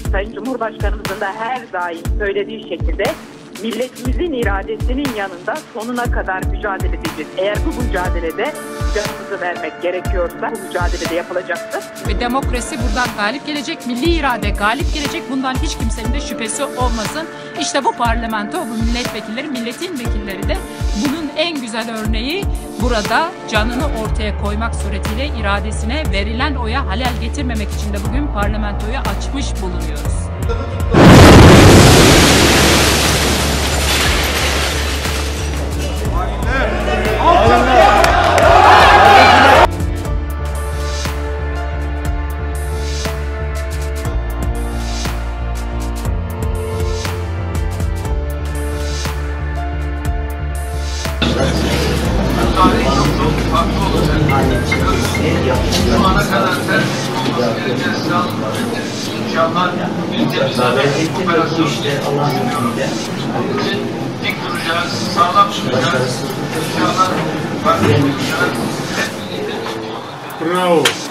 Sayın Cumhurbaşkanımızın da her daim söylediği şekilde milletimizin iradesinin yanında sonuna kadar mücadele edeceğiz. Eğer bu mücadelede canımızı vermek gerekiyorsa bu mücadelede yapılacaktır. Ve demokrasi buradan galip gelecek, milli irade galip gelecek. Bundan hiç kimsenin de şüphesi olmasın. İşte bu parlamento, bu milletvekilleri, milletin vekilleri de bunun en güzel örneği. Burada canını ortaya koymak suretiyle iradesine verilen oya halel getirmemek için de bugün parlamentoyu açmış bulunuyoruz. Şu ana kadar tertemiz olması gereken sağlıklı inşallah ülkemizde operasyon dik duracağız, sağlam duracağız. İnşallah farklı duracağız. Bravo.